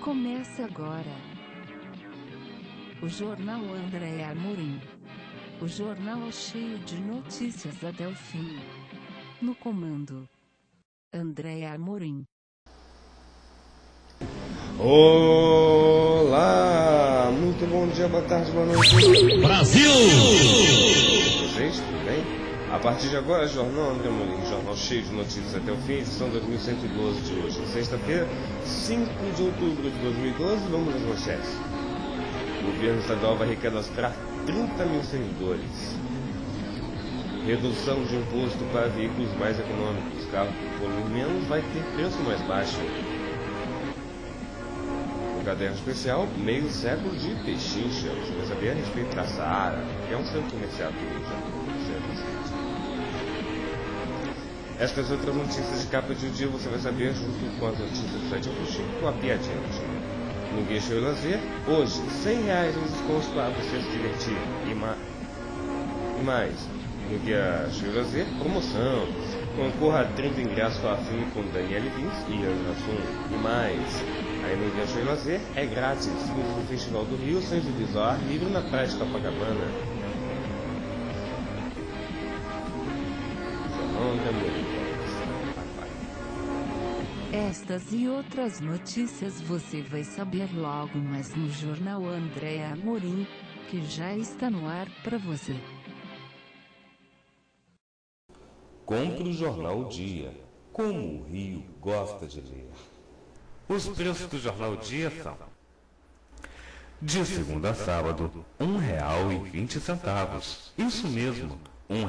Começa agora o Jornal André Amorim. O jornal cheio de notícias até o fim. No comando, André Amorim. Olá! Muito bom dia, boa tarde, boa noite. Brasil! Vocês, tudo bem? A partir de agora, Jornal André Amorim, jornal cheio de notícias até o fim, edição 2112 de hoje. Sexta-feira, 5 de outubro de 2012, vamos às manchetes. O governo estadual vai recadastrar 30 mil servidores. Redução de imposto para veículos mais econômicos. Carro que polui menos vai ter preço mais baixo. No caderno especial, meio século de Pechincha. Você vai saber a respeito da Saara, que é um centro comercial do Rio de Janeiro. Estas outras notícias de capa de dia você vai saber junto com as notícias do site Chico com a piadinha do dia. No Guia Show e Lazer, hoje, R$100 em desconto para você se divertir. E mais, no Guia Show e Lazer, promoção. Concorra a 30 ingressos para filme com Daniele Vins e Ana Sun. E mais, aí no Guia Show e Lazer é grátis. No Festival do Rio, sem divisor ar livre na praia de Copacabana. Estas e outras notícias você vai saber logo mais no Jornal André Amorim, que já está no ar para você. Compre o Jornal Dia, como o Rio gosta de ler. Os preços do Jornal Dia são: de segunda a sábado, R$1,20. Isso mesmo,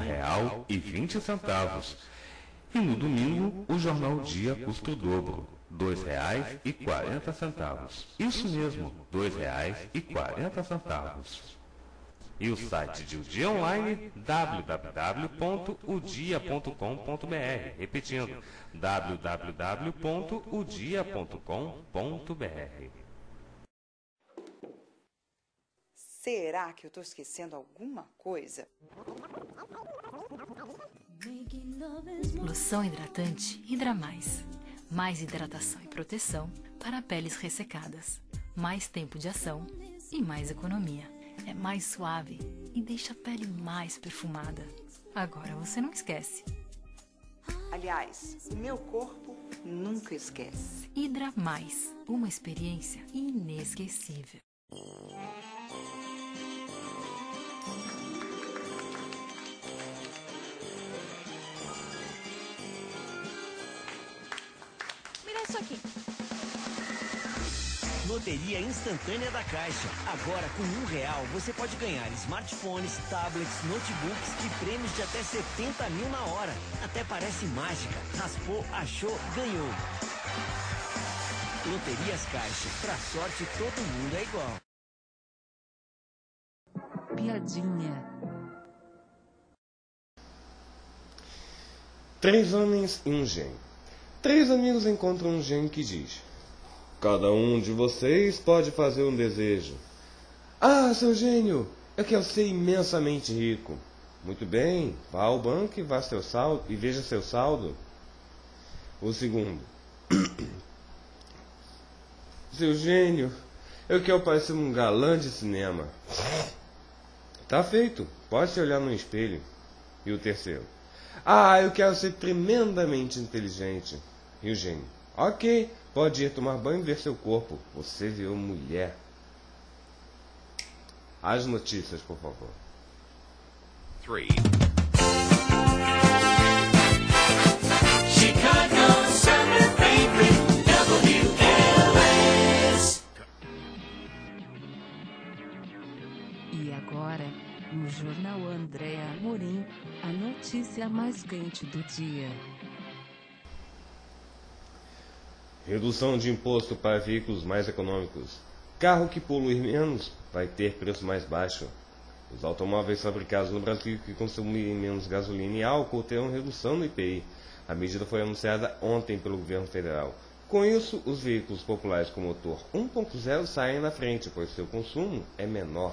R$1,20. E no domingo, o Jornal Dia custa o dobro, R$2,40. Isso mesmo, R$2,40. E o site de O Dia Online, www.odia.com.br. Repetindo, www.odia.com.br. Será que eu estou esquecendo alguma coisa? Loção hidratante Hidra Mais. Mais hidratação e proteção para peles ressecadas. Mais tempo de ação e mais economia. É mais suave e deixa a pele mais perfumada. Agora você não esquece. Aliás, o meu corpo nunca esquece. Hidra Mais. Uma experiência inesquecível. Isso aqui. Loteria instantânea da Caixa. Agora, com R$1 você pode ganhar smartphones, tablets, notebooks e prêmios de até 70 mil na hora. Até parece mágica. Raspou, achou, ganhou. Loterias Caixa. Pra sorte, todo mundo é igual. Piadinha. 3 homens e um gênio. 3 amigos encontram um gênio que diz: cada um de vocês pode fazer um desejo. Ah, seu gênio, eu quero ser imensamente rico. Muito bem, vá ao banco e veja seu saldo. O segundo: seu gênio, eu quero parecer um galã de cinema. Tá feito, pode se olhar no espelho. E o terceiro: ah, eu quero ser tremendamente inteligente. E o gênio: ok, pode ir tomar banho e ver seu corpo. Você virou mulher. As notícias, por favor. 3. Chicago summer favorite, WLS. E agora, no Jornal André Amorim, a notícia mais quente do dia. Redução de imposto para veículos mais econômicos. Carro que polui menos vai ter preço mais baixo. Os automóveis fabricados no Brasil que consumirem menos gasolina e álcool terão redução no IPI. A medida foi anunciada ontem pelo governo federal. Com isso, os veículos populares com motor 1.0 saem na frente, pois seu consumo é menor.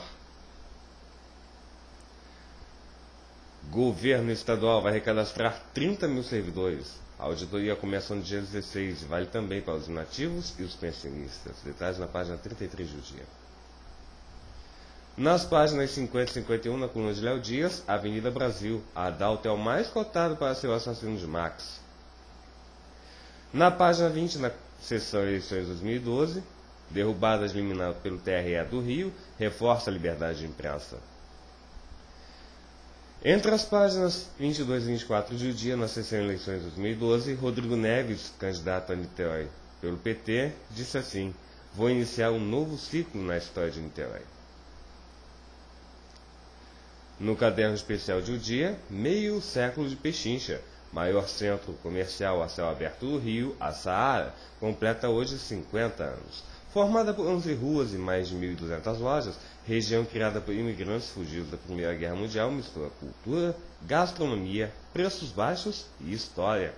Governo estadual vai recadastrar 30 mil servidores. A auditoria começa no dia 16 e vale também para os nativos e os pensionistas. Detalhes na página 33 do dia. Nas páginas 50 e 51, na coluna de Léo Dias, Avenida Brasil. Adalto é o mais cotado para ser o assassino de Max. Na página 20, na seção Eleições 2012, derrubada de liminar pelo TRE do Rio, reforça a liberdade de imprensa. Entre as páginas 22 e 24 do dia, na seção Eleições 2012, Rodrigo Neves, candidato a Niterói pelo PT, disse assim: vou iniciar um novo ciclo na história de Niterói. No caderno especial de o dia, meio século de Pechincha, maior centro comercial a céu aberto do Rio, a Saara, completa hoje 50 anos. Formada por 11 ruas e mais de 1.200 lojas, região criada por imigrantes fugidos da Primeira Guerra Mundial, mistura cultura, gastronomia, preços baixos e história.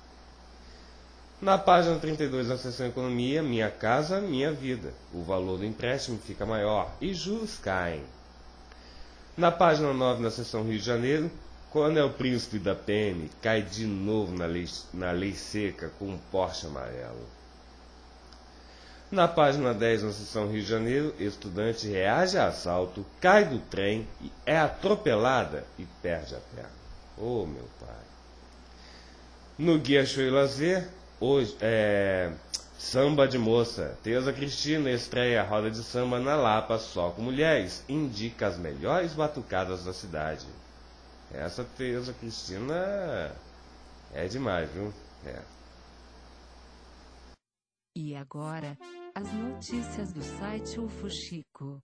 Na página 32 da seção Economia, Minha Casa, Minha Vida. O valor do empréstimo fica maior e juros caem. Na página 9, na seção Rio de Janeiro, Coronel Príncipe da PM cai de novo na lei seca com um Porsche amarelo. Na página 10, na seção Rio de Janeiro, estudante reage a assalto, cai do trem, e é atropelada e perde a perna. Oh, meu pai. No Guia Show e Lazer, hoje, samba de moça. Tereza Cristina estreia a roda de samba na Lapa só com mulheres. Indica as melhores batucadas da cidade. Essa Tereza Cristina é demais, viu? É. E agora, as notícias do site UFO Chico.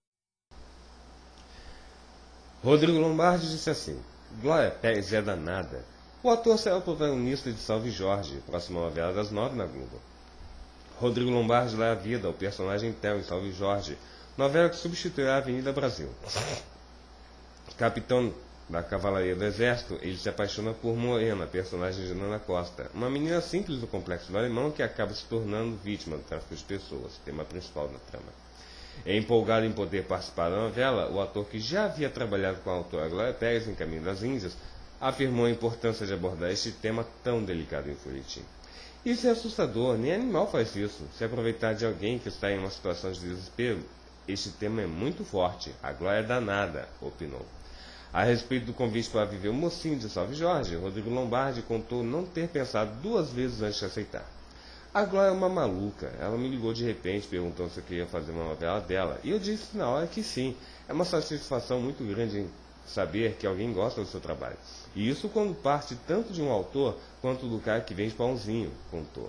Rodrigo Lombardi disse assim: Glória Pérez é danada. O ator será o protagonista de Salve Jorge, próxima novela das 9 na Globo. Rodrigo Lombardi dá a vida ao personagem Theo em Salve Jorge, novela que substituirá a Avenida Brasil. Capitão da Cavalaria do Exército, ele se apaixona por Morena, personagem de Nana Costa, uma menina simples do Complexo do Alemão que acaba se tornando vítima do tráfico de pessoas, tema principal da trama. Empolgado em poder participar da novela, o ator que já havia trabalhado com a autora Glória Pérez em Caminho das Índias afirmou a importância de abordar este tema tão delicado em folhetim. Isso é assustador, nem animal faz isso. Se aproveitar de alguém que está em uma situação de desespero, este tema é muito forte, a Glória é danada, opinou. A respeito do convite para viver o mocinho de Salve Jorge, Rodrigo Lombardi contou não ter pensado 2 vezes antes de aceitar. A Glória é uma maluca, ela me ligou de repente perguntando se eu queria fazer uma novela dela, e eu disse na hora que sim. É uma satisfação muito grande em saber que alguém gosta do seu trabalho. E isso quando parte tanto de um autor quanto do cara que vende pãozinho, contou.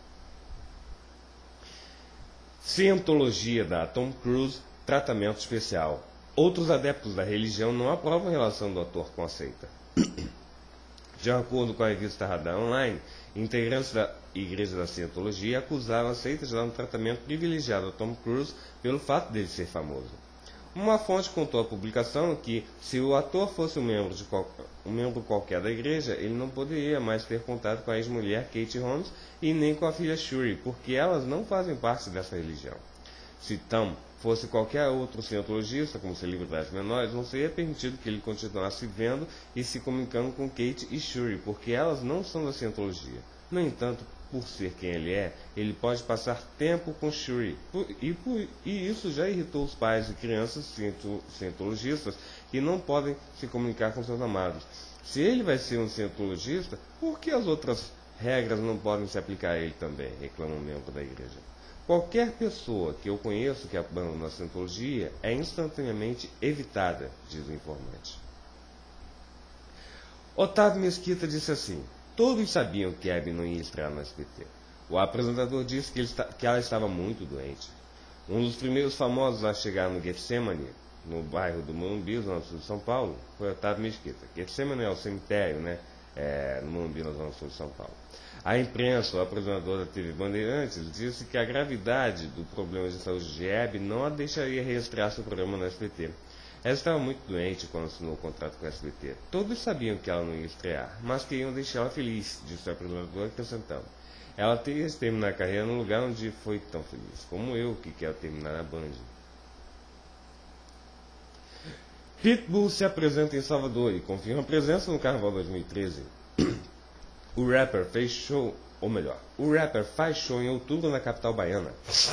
Cientologia da Tom Cruise, tratamento especial. Outros adeptos da religião não aprovam a relação do ator com a seita. De acordo com a revista Radar Online, integrantes da Igreja da Cientologia acusaram a seita de dar um tratamento privilegiado a Tom Cruise pelo fato dele ser famoso. Uma fonte contou à publicação que, se o ator fosse um membro qualquer da igreja, ele não poderia mais ter contato com a ex-mulher Katie Holmes e nem com a filha Shuri, porque elas não fazem parte dessa religião. Se Tom fosse qualquer outro cientologista, como celebridades menores, não seria permitido que ele continuasse vendo e se comunicando com Kate e Shuri, porque elas não são da cientologia. No entanto, por ser quem ele é, ele pode passar tempo com Shuri, e isso já irritou os pais e crianças cientologistas que não podem se comunicar com seus amados. Se ele vai ser um cientologista, por que as outras regras não podem se aplicar a ele também? Reclama um membro da igreja. Qualquer pessoa que eu conheço que abandona a cientologia é instantaneamente evitada, diz o informante. Otávio Mesquita disse assim: todos sabiam que Hebe não ia estrear no SBT. O apresentador disse que ela estava muito doente. Um dos primeiros famosos a chegar no Getsemane, no bairro do Morumbi, zona sul de São Paulo, foi Otávio Mesquita. Getsemane é o cemitério, né? No Morumbi, na zona sul de São Paulo. A imprensa, o apresentador da TV Bandeirantes, disse que a gravidade do problema de saúde de Hebe não a deixaria reestrear seu programa no SBT. Ela estava muito doente quando assinou o contrato com o SBT. Todos sabiam que ela não ia estrear, mas queriam deixá-la feliz, disse o apresentador, acrescentando: ela teria de terminar a carreira num lugar onde foi tão feliz, como eu, que quero terminar na Band. Pitbull se apresenta em Salvador e confirma presença no Carnaval 2013. O rapper fez show, ou melhor, o rapper faz show em outubro na capital baiana.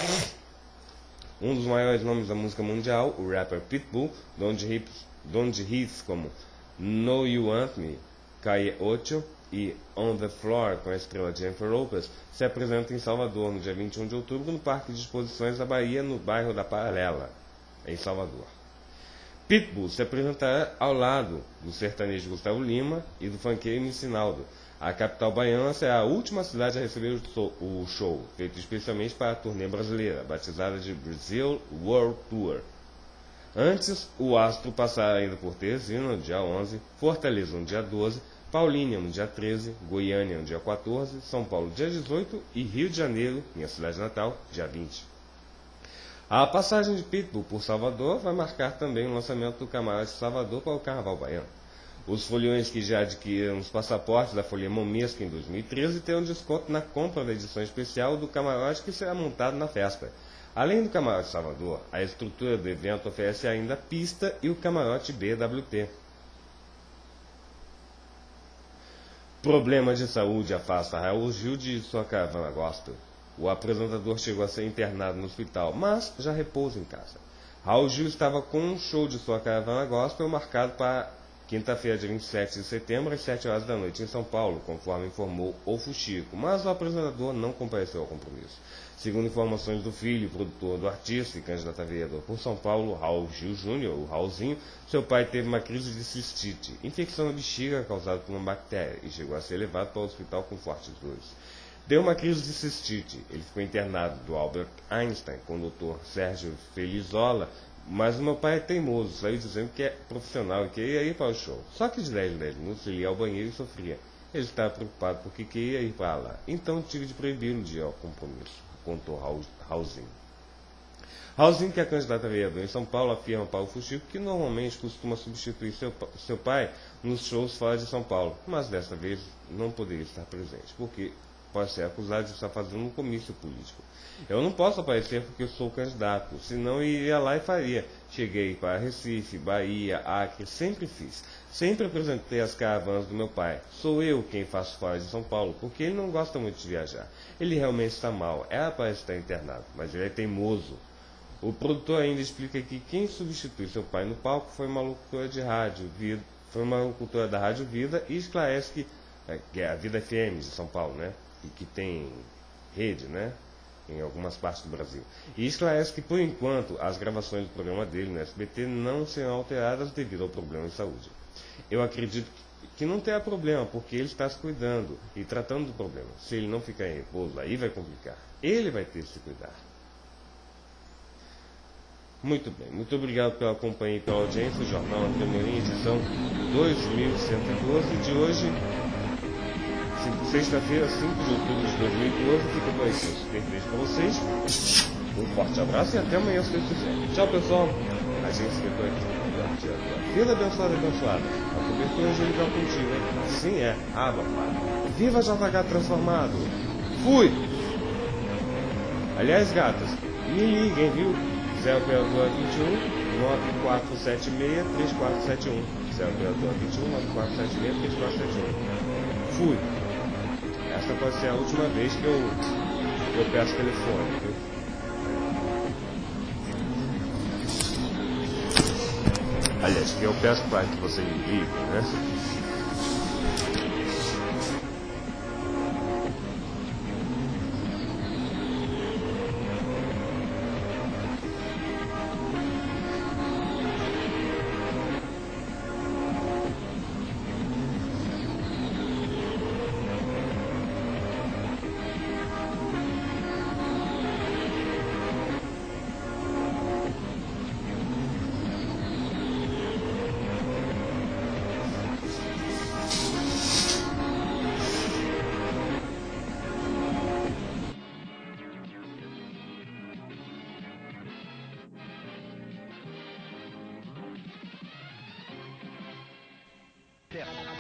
Um dos maiores nomes da música mundial, o rapper Pitbull, donde hits como Know You Want Me, Calle Ocho e On The Floor, com a estrela Jennifer Lopez, se apresenta em Salvador no dia 21 de outubro no Parque de Exposições da Bahia, no bairro da Paralela, em Salvador. Pitbull se apresentará ao lado do sertanejo Gustavo Lima e do funkeiro MC Naldo. A capital baiana será a última cidade a receber o show, feito especialmente para a turnê brasileira, batizada de Brazil World Tour. Antes, o astro passará ainda por Teresina, no dia 11, Fortaleza, no dia 12, Paulínia, no dia 13, Goiânia, no dia 14, São Paulo, dia 18 e Rio de Janeiro, minha cidade natal, dia 20. A passagem de Pitbull por Salvador vai marcar também o lançamento do Camarote de Salvador para o Carnaval Baiano. Os foliões que já adquiriram os passaportes da Folia Momesca em 2013 terão desconto na compra da edição especial do camarote que será montado na festa. Além do Camarote de Salvador, a estrutura do evento oferece ainda a pista e o Camarote BWT. Problema de saúde afasta Raul Gil de sua caravana gospel. O apresentador chegou a ser internado no hospital, mas já repousa em casa. Raul Gil estava com um show de sua caravana gospel marcado para quinta-feira, dia 27 de setembro, às 7 horas da noite, em São Paulo, conforme informou o Fuxico, mas o apresentador não compareceu ao compromisso. Segundo informações do filho, produtor do artista e candidato a vereador por São Paulo, Raul Gil Júnior, o Raulzinho, seu pai teve uma crise de cistite, infecção na bexiga causada por uma bactéria, e chegou a ser levado para o hospital com fortes dores. Deu uma crise de cistite, ele ficou internado do Albert Einstein com o Dr. Sérgio Felizola, mas o meu pai é teimoso, saiu dizendo que é profissional e queria ir para o show. Só que de 10 em 10 minutos ele ia ao banheiro e sofria. Ele estava preocupado porque queria ir para lá, então tive de proibir um dia ao compromisso, contou Raulzinho. Raulzinho, que é candidato a vereador em São Paulo, afirma para o Fuxico que normalmente costuma substituir seu pai nos shows fora de São Paulo, mas desta vez não poderia estar presente, porque pode ser acusado de estar fazendo um comício político. Eu não posso aparecer porque eu sou candidato, senão eu iria lá e faria. Cheguei para Recife, Bahia, Acre, sempre fiz. Sempre apresentei as caravanas do meu pai. Sou eu quem faço fora de São Paulo, porque ele não gosta muito de viajar. Ele realmente está mal, era para estar internado, mas ele é teimoso. O produtor ainda explica que quem substitui seu pai no palco foi uma locutora de rádio, foi uma locutora da Rádio Vida, e esclarece que é a Vida FM de São Paulo, né? E que tem rede, né, em algumas partes do Brasil. E esclarece que, por enquanto, as gravações do programa dele no SBT não serão alteradas devido ao problema de saúde. Eu acredito que não terá problema, porque ele está se cuidando e tratando do problema. Se ele não ficar em repouso, aí vai complicar. Ele vai ter que se cuidar. Muito bem, muito obrigado pela companhia e pela audiência. O Jornal André Amorim, edição 2112 de hoje, sexta-feira, 5 de outubro de 2012. Fica por aí, super beijo para vocês. Um forte abraço e até amanhã, se Deus quiser. Tchau, pessoal. A gente se vê por aqui. Vida abençoada, abençoada. A cobertura angelical contigo, hein? Assim é. Pai. Viva JH transformado. Fui! Aliás, gatas, me liguem, viu? 0 operadora 21 9476 3471. 0 operadora 21 9476 3471. Fui! Essa pode ser a última vez que eu peço telefone, viu? Aliás, que eu peço para que você me ligue, né? Terra.